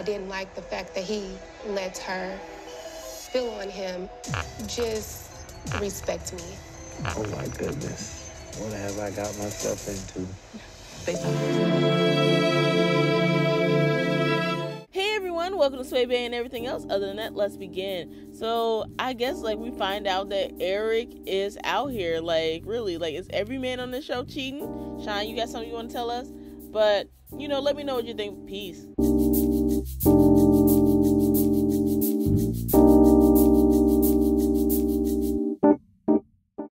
didn't like the fact that he lets her spill on him. Just respect me. Oh my goodness. What have I got myself into? Hey everyone, welcome to Sway Bay and everything else. Other than that, let's begin. So I guess we find out that Eric is out here. Really, is every man on the show cheating? Sean, you got something you want to tell us? But let me know what you think. Peace.